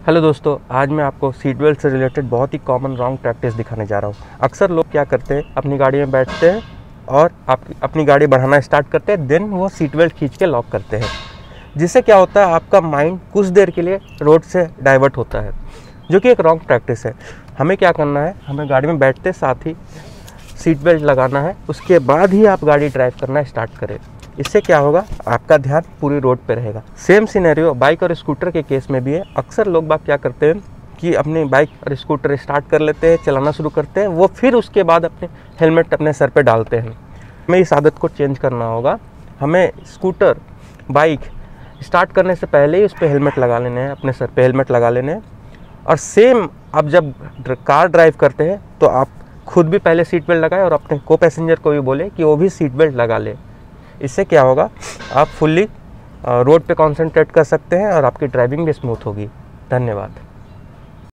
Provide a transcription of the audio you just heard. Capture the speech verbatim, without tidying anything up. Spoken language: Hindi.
हेलो दोस्तों, आज मैं आपको सीट बेल्ट से रिलेटेड बहुत ही कॉमन रॉन्ग प्रैक्टिस दिखाने जा रहा हूँ। अक्सर लोग क्या करते हैं, अपनी गाड़ी में बैठते हैं और आप अपनी गाड़ी बढ़ाना स्टार्ट करते हैं, देन वो सीट बेल्ट खींच के लॉक करते हैं, जिससे क्या होता है, आपका माइंड कुछ देर के लिए रोड से डाइवर्ट होता है, जो कि एक रॉन्ग प्रैक्टिस है। हमें क्या करना है, हमें गाड़ी में बैठते साथ ही सीट बेल्ट लगाना है, उसके बाद ही आप गाड़ी ड्राइव करना स्टार्ट करें। इससे क्या होगा, आपका ध्यान पूरी रोड पे रहेगा। सेम सिनेरियो बाइक और स्कूटर के केस में भी है। अक्सर लोग बाग क्या करते हैं कि अपनी बाइक और स्कूटर स्टार्ट कर लेते हैं, चलाना शुरू करते हैं, वो फिर उसके बाद अपने हेलमेट अपने सर पे डालते हैं। हमें इस आदत को चेंज करना होगा। हमें स्कूटर बाइक स्टार्ट करने से पहले ही उस पर हेलमेट लगा लेने हैं, अपने सर पे हेलमेट लगा लेने हैं। और सेम आप जब कार ड्राइव करते हैं तो आप खुद भी पहले सीट बेल्ट लगाएं और अपने को पैसेंजर को भी बोले कि वो भी सीट बेल्ट लगा ले। इससे क्या होगा, आप फुल्ली रोड पे कंसंट्रेट कर सकते हैं और आपकी ड्राइविंग भी स्मूथ होगी। धन्यवाद।